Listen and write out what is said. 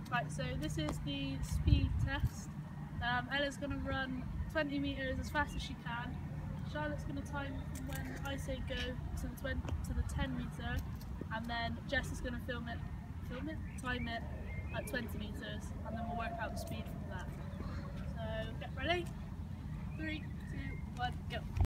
Right, so this is the speed test. Ella's going to run 20 metres as fast as she can. Charlotte's going to time from when I say go to the 10 metre, and then Jess is going to time it at 20 metres, and